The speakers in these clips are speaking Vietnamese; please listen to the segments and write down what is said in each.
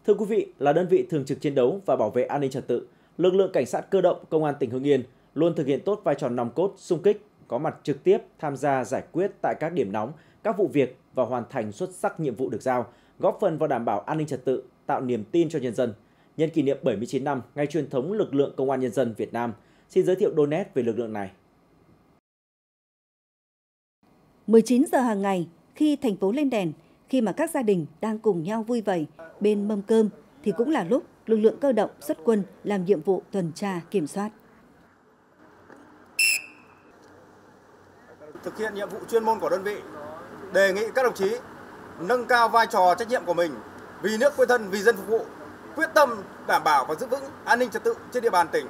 Thưa quý vị, là đơn vị thường trực chiến đấu và bảo vệ an ninh trật tự, lực lượng cảnh sát cơ động Công an tỉnh Hưng Yên luôn thực hiện tốt vai trò nòng cốt, xung kích, có mặt trực tiếp tham gia giải quyết tại các điểm nóng, các vụ việc và hoàn thành xuất sắc nhiệm vụ được giao, góp phần vào đảm bảo an ninh trật tự, tạo niềm tin cho nhân dân. Nhân kỷ niệm 79 năm ngày truyền thống lực lượng Công an Nhân dân Việt Nam, xin giới thiệu đôi nét về lực lượng này. 19 giờ hàng ngày, khi thành phố lên đèn, khi mà các gia đình đang cùng nhau vui vầy bên mâm cơm, thì cũng là lúc lực lượng cơ động xuất quân làm nhiệm vụ tuần tra kiểm soát. Thực hiện nhiệm vụ chuyên môn của đơn vị, đề nghị các đồng chí nâng cao vai trò trách nhiệm của mình, vì nước quên thân, vì dân phục vụ, quyết tâm đảm bảo và giữ vững an ninh trật tự trên địa bàn tỉnh.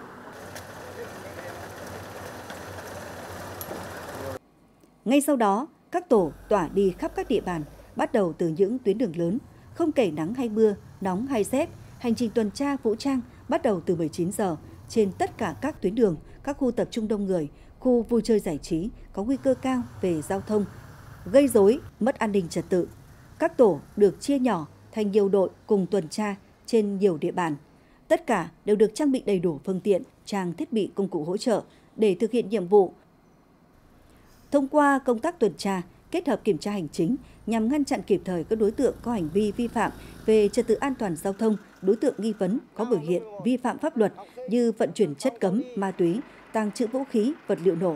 Ngay sau đó, các tổ tỏa đi khắp các địa bàn, bắt đầu từ những tuyến đường lớn, không kể nắng hay mưa, nóng hay rét. Hành trình tuần tra vũ trang bắt đầu từ 19 giờ trên tất cả các tuyến đường, các khu tập trung đông người, khu vui chơi giải trí có nguy cơ cao về giao thông, gây rối, mất an ninh trật tự. Các tổ được chia nhỏ thành nhiều đội cùng tuần tra trên nhiều địa bàn. Tất cả đều được trang bị đầy đủ phương tiện, trang thiết bị công cụ hỗ trợ để thực hiện nhiệm vụ. Thông qua công tác tuần tra, kết hợp kiểm tra hành chính nhằm ngăn chặn kịp thời các đối tượng có hành vi vi phạm về trật tự an toàn giao thông, đối tượng nghi vấn có biểu hiện vi phạm pháp luật như vận chuyển chất cấm, ma túy, tàng trữ vũ khí, vật liệu nổ.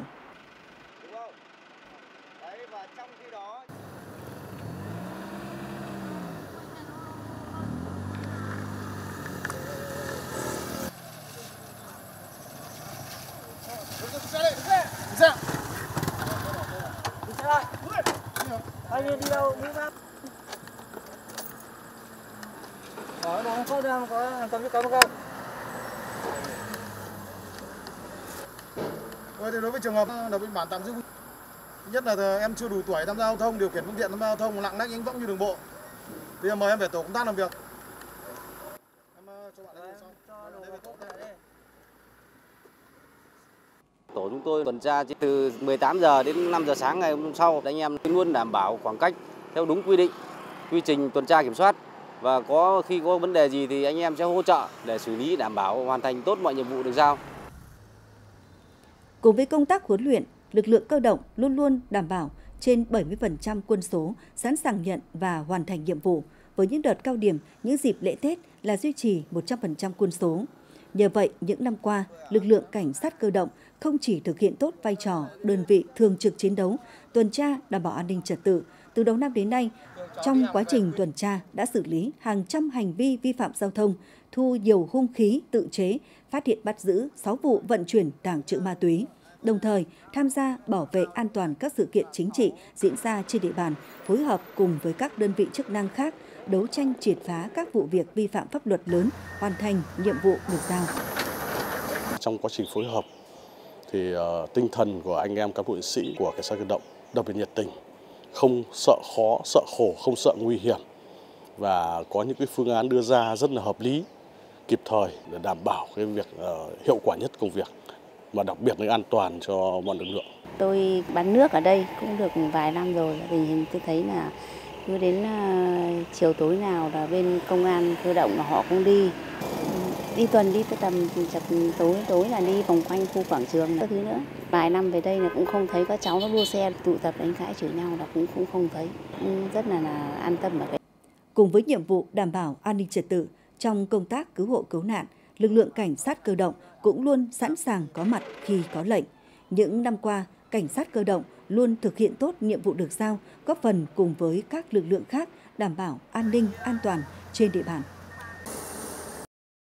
Anh đi đâu? Đi ra. Nó không đang có hàng cấm không? Thì đối với trường hợp lập biên bản tạm giữ, nhất là em chưa đủ tuổi tham gia giao thông, điều khiển phương tiện tham gia giao thông lạng lách đánh võng như đường bộ, thì mời em về tổ công tác làm việc. Tổ chúng tôi tuần tra từ 18 giờ đến 5 giờ sáng ngày hôm sau, anh em luôn đảm bảo khoảng cách theo đúng quy định, quy trình tuần tra kiểm soát, và khi có vấn đề gì thì anh em sẽ hỗ trợ để xử lý, đảm bảo hoàn thành tốt mọi nhiệm vụ được giao. Cùng với công tác huấn luyện, lực lượng cơ động luôn luôn đảm bảo trên 70% quân số sẵn sàng nhận và hoàn thành nhiệm vụ. Với những đợt cao điểm, những dịp lễ Tết là duy trì 100% quân số. Nhờ vậy, những năm qua, lực lượng cảnh sát cơ động không chỉ thực hiện tốt vai trò đơn vị thường trực chiến đấu, tuần tra đảm bảo an ninh trật tự. Từ đầu năm đến nay, trong quá trình tuần tra đã xử lý hàng trăm hành vi vi phạm giao thông, thu nhiều hung khí tự chế, phát hiện bắt giữ 6 vụ vận chuyển tàng trữ ma túy. Đồng thời, tham gia bảo vệ an toàn các sự kiện chính trị diễn ra trên địa bàn, phối hợp cùng với các đơn vị chức năng khác, đấu tranh triệt phá các vụ việc vi phạm pháp luật lớn, hoàn thành nhiệm vụ được giao. Trong quá trình phối hợp, thì tinh thần của anh em cán bộ chiến sĩ của cảnh sát cơ động đặc biệt nhiệt tình, không sợ khó, sợ khổ, không sợ nguy hiểm, và có những cái phương án đưa ra rất là hợp lý, kịp thời để đảm bảo cái việc hiệu quả nhất công việc, và đặc biệt là an toàn cho mọi lực lượng. Tôi bán nước ở đây cũng được vài năm rồi, vì tôi thấy là cứ đến chiều tối nào là bên công an cơ động là họ cũng đi tuần, đi tới tầm tối là đi vòng quanh khu quảng trường các thứ nữa. Vài năm về đây là cũng không thấy các cháu nó đua xe tụ tập đánh cãi chửi nhau, là cũng không thấy, rất là an tâm ở đây. Cùng với nhiệm vụ đảm bảo an ninh trật tự trong công tác cứu hộ cứu nạn, lực lượng cảnh sát cơ động cũng luôn sẵn sàng có mặt khi có lệnh. Những năm qua, cảnh sát cơ động luôn thực hiện tốt nhiệm vụ được giao, góp phần cùng với các lực lượng khác đảm bảo an ninh, an toàn trên địa bàn.